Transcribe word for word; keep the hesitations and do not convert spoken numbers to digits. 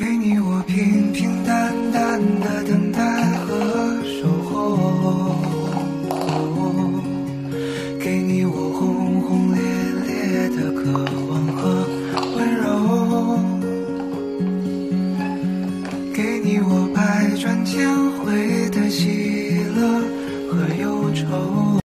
给你我平平淡淡的等待和守候，给你我轰轰烈烈的渴望和温柔，给你我百转千回的喜乐和忧愁。